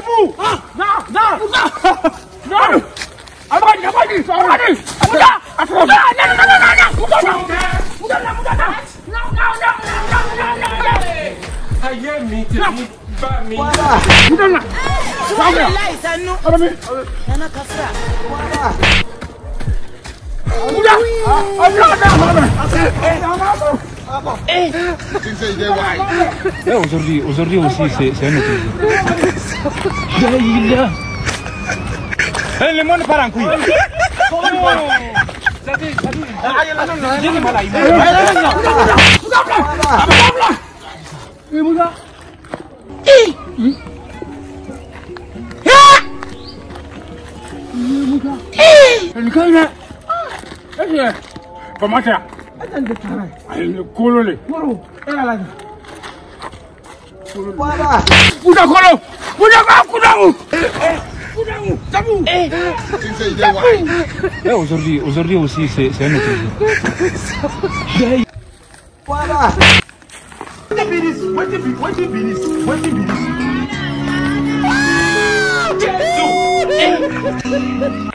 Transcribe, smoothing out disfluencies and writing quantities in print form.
vous. Non. Aujourd'hui aussi, c'est un autre jour. Le monde part en couille. Comment ça? Cololé. Aujourd'hui aussi, c'est un autre jour.